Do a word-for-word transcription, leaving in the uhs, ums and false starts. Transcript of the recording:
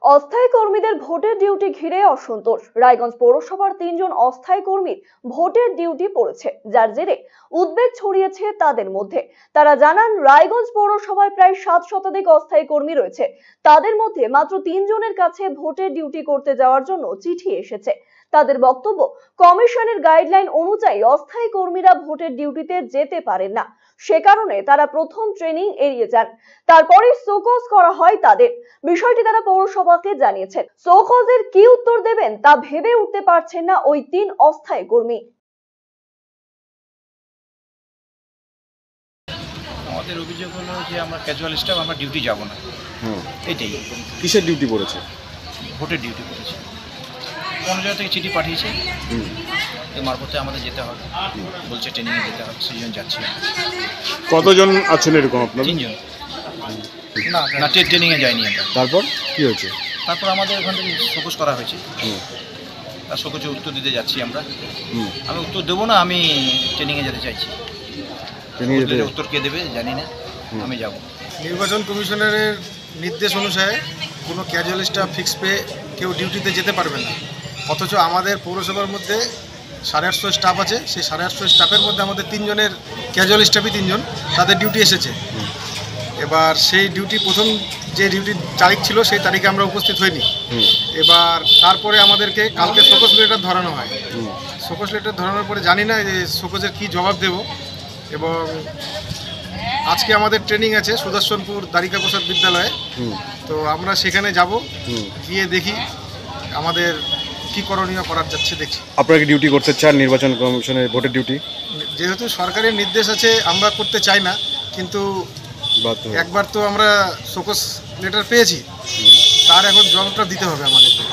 অস্থায়ী কর্মীদের ভোটের ডিউটি ঘিরে অসন্তোষ। রায়গঞ্জ পৌরসভার তিনজন অস্থায়ী কর্মীর ভোটের ডিউটি পড়েছে, যার জেরে উদ্বেগ ছড়িয়েছে তাদের মধ্যে। তারা জানান, রায়গঞ্জ পৌরসভায় প্রায় সাত শতাধিক অস্থায়ী কর্মী রয়েছে। তাদের মধ্যে মাত্র তিনজনের কাছে ভোটের ডিউটি করতে যাওয়ার জন্য চিঠি এসেছে। তাদের বক্তব্য, কমিশনের গাইডলাইন অনুযায়ী অস্থায়ী কর্মীরা ভোটের ডিউটিতে যেতে পারেন না। সে কারণে তারা প্রথম ট্রেনিং এড়িয়ে যান, তারপরে শোকজ করা হয় তাদের। বিষয়টি তারা পৌরসভাকে জানিয়েছেন। শোকজের কি উত্তর দেবেন তা ভেবে উঠতে পারছেন না ওই তিন অস্থায়ী কর্মী। আমাদের অভিযোগ হলো যে আমরা ক্যাজুয়াল স্টাফ, আমরা ডিউটি যাব না। হুম, এটাই। কিসের ডিউটি পড়েছে? ভোটের ডিউটি করেছে। অন্য জায়গা থেকে চিঠি পাঠিয়েছে, হুম, এর মারফতে আমাদের যেতে হবে। বলছে ট্রেনিংয়ে যেতে হবে, সেজন যাচ্ছি। কতজন আছেন এরকম আপনার? তিনজন। না না ট্রেনিংয়ে যাইনি আমরা। তারপর কি হয়েছে? তারপর আমাদের ওখান থেকে ফোকাস করা হয়েছে। হুম, তার সকোচে উত্তর দিতে যাচ্ছি আমরা। হুম, আমি উত্তর দেবো না, আমি ট্রেনিংয়ে যেতে চাইছি। ট্রেনিংয়ে যেতে- উত্তর কে দেবে জানি না, আমি যাব। নির্বাচন কমিশনারের নির্দেশ অনুসারে কোনো ক্যাজুয়াল স্টাফ ফিক্স পে কেউ ডিউটিতে যেতে পারবে না। অথচ আমাদের পৌরসভার মধ্যে সাড়ে আটশো স্টাফ আছে। সেই সাড়ে আটশো স্টাফের মধ্যে আমাদের তিনজনের ক্যাজুয়াল স্টাফই তিনজন, তাদের ডিউটি এসেছে। এবার সেই ডিউটি প্রথম যে ডিউটির তারিখ ছিল সেই তারিখে আমরা উপস্থিত হইনি। হুম, এবার তারপরে আমাদেরকে কালকে শোকজ লেটার ধরানো হয়। হুম, শোকজ লেটার ধরানোর পরে জানি না যে শোকজের কী জবাব দেব। এবং আজকে আমাদের ট্রেনিং আছে সুদর্শনপুর দ্বারিকা প্রসাদ বিদ্যালয়ে। হুম, তো আমরা সেখানে যাব, হুম। গিয়ে দেখি আমাদের কী করণীয় করার যাচ্ছে দেখি। আপনারা কি ডিউটি করতে চান নির্বাচন কমিশনের ভোটের ডিউটি? যেহেতু সরকারের নির্দেশ আছে আমরা করতে চাই না, কিন্তু বাধ্য হয়ে। একবার তো আমরা শোকজ লেটার পেয়েছি, তার এখন জবাবটা দিতে হবে আমাদের।